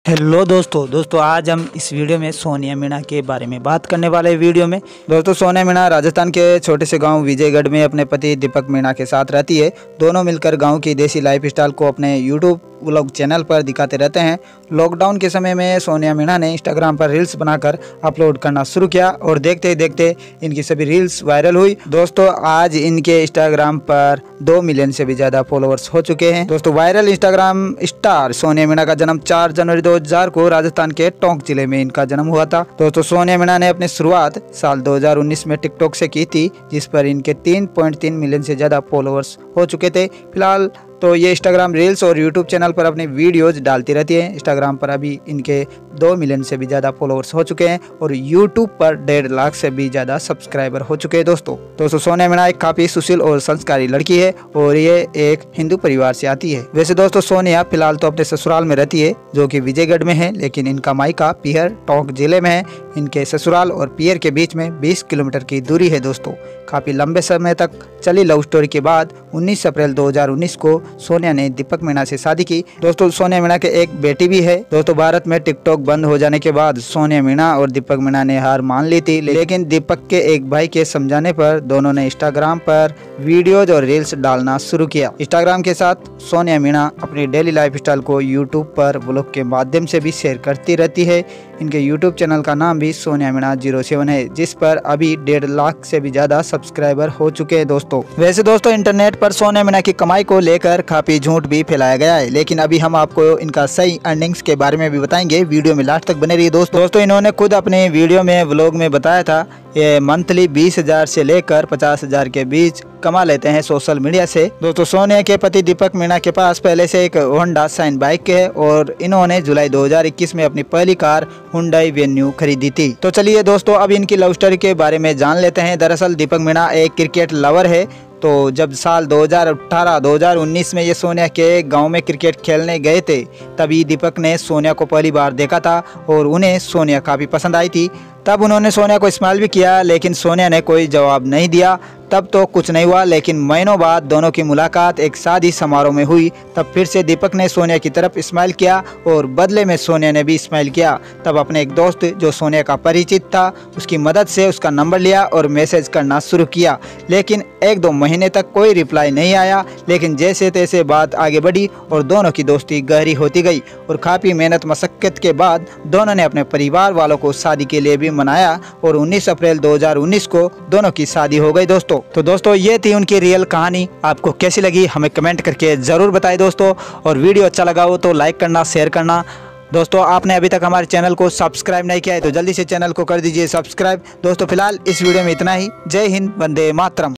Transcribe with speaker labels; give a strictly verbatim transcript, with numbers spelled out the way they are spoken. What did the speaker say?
Speaker 1: Hello दोस्तों दोस्तों आज हम इस वीडियो में सोनिया मीणा के बारे में बात करने वाले हैं। वीडियो में दोस्तों सोनिया मीणा राजस्थान के छोटे से गांव विजयगढ़ में अपने पति दीपक मीणा के साथ रहती है। दोनों मिलकर गांव की देसी लाइफस्टाइल को अपने यूट्यूब व्लॉग चैनल पर दिखाते रहते हैं। लॉकडाउन के समय में सोनिया मीणा ने इंस्टाग्राम पर रील्स बनाकर अपलोड करना शुरू किया और देखते ही देखते इनकी सभी रील्स वायरल हुई। दोस्तों आज इनके इंस्टाग्राम पर दो मिलियन से भी ज्यादा फॉलोअर्स हो चुके हैं। दोस्तों viral Instagram star Sonia Meena का जन्म चार जनवरी दो हजार को राजस्थान के टोंक जिले में इनका जन्म हुआ था। दोस्तों सोनिया मीणा ने अपनी शुरुआत साल दो हजार उन्नीस में टिकटॉक से की थी, जिस पर इनके तीन पॉइंट तीन मिलियन से ज्यादा फॉलोअर्स हो चुके थे। फिलहाल तो ये इंस्टाग्राम रील्स और यूट्यूब चैनल पर अपनी वीडियोज डालती रहती है। इंस्टाग्राम पर अभी इनके दो मिलियन से भी ज़्यादा फॉलोअर्स हो चुके हैं और यूट्यूब पर डेढ़ लाख से भी ज़्यादा सब्सक्राइबर हो चुके हैं। दोस्तों दोस्तों सोनिया मीणा एक काफ़ी सुशील और संस्कारी लड़की है और ये एक हिंदू परिवार से आती है। वैसे दोस्तों सोनिया फिलहाल तो अपने ससुराल में रहती है जो कि विजयगढ़ में है, लेकिन इनका मायका पीहर टोंक जिले में है। इनके ससुराल और पीहर के बीच में बीस किलोमीटर की दूरी है। दोस्तों काफ़ी लंबे समय तक चली लव स्टोरी के बाद उन्नीस अप्रैल दो हजार उन्नीस को सोनिया ने दीपक मीणा से शादी की। दोस्तों सोनिया मीणा के एक बेटी भी है। दोस्तों भारत में टिकटॉक बंद हो जाने के बाद सोनिया मीणा और दीपक मीणा ने हार मान ली थी, लेकिन दीपक के एक भाई के समझाने पर दोनों ने इंस्टाग्राम पर वीडियोज और रील्स डालना शुरू किया। इंस्टाग्राम के साथ सोनिया मीणा अपनी डेली लाइफस्टाइल को यूट्यूब पर ब्लॉग के माध्यम से भी शेयर करती रहती है। इनके यूट्यूब चैनल का नाम भी सोनिया मीणा जीरो सेवन है, जिस पर अभी डेढ़ लाख से भी ज्यादा सब्सक्राइबर हो चुके हैं। दोस्तों वैसे दोस्तों इंटरनेट पर सोनिया मीणा की कमाई को लेकर काफी झूठ भी फैलाया गया है, लेकिन अभी हम आपको इनका सही अर्निंग्स के बारे में भी बताएंगे। वीडियो में लास्ट तक बने रहिए। दोस्तों दोस्तों इन्होंने खुद अपने वीडियो में व्लॉग में बताया था ये मंथली बीस हजार से लेकर पचास हजार के बीच कमा लेते हैं सोशल मीडिया से। दोस्तों सोनिया के पति दीपक मीणा के पास पहले से एक होंडा शाइन बाइक है और इन्होंने जुलाई दो हजार इक्कीस में अपनी पहली कार हुंडई वेन्यू खरीदी थी। तो चलिए दोस्तों अब इनकी लव स्टोरी के बारे में जान लेते हैं। दरअसल दीपक मीणा एक क्रिकेट लवर है। तो जब साल दो हजार अठारह दो हजार उन्नीस में ये सोनिया के गांव में क्रिकेट खेलने गए थे, तभी दीपक ने सोनिया को पहली बार देखा था और उन्हें सोनिया काफ़ी पसंद आई थी। तब उन्होंने सोनिया को स्माइल भी किया, लेकिन सोनिया ने कोई जवाब नहीं दिया। तब तो कुछ नहीं हुआ, लेकिन महीनों बाद दोनों की मुलाकात एक शादी समारोह में हुई। तब फिर से दीपक ने सोनिया की तरफ स्माइल किया और बदले में सोनिया ने भी स्माइल किया। तब अपने एक दोस्त जो सोनिया का परिचित था उसकी मदद से उसका नंबर लिया और मैसेज करना शुरू किया, लेकिन एक दो महीने तक कोई रिप्लाई नहीं आया। लेकिन जैसे तैसे बात आगे बढ़ी और दोनों की दोस्ती गहरी होती गई और काफ़ी मेहनत मशक्कत के बाद दोनों ने अपने परिवार वालों को शादी के लिए भी मनाया और उन्नीस अप्रैल दो हजार उन्नीस को दोनों की शादी हो गई। दोस्तों तो दोस्तों ये थी उनकी रियल कहानी। आपको कैसी लगी हमें कमेंट करके ज़रूर बताएं दोस्तों, और वीडियो अच्छा लगा हो तो लाइक करना, शेयर करना। दोस्तों आपने अभी तक हमारे चैनल को सब्सक्राइब नहीं किया है तो जल्दी से चैनल को कर दीजिए सब्सक्राइब। दोस्तों फिलहाल इस वीडियो में इतना ही। जय हिंद, वंदे मातरम।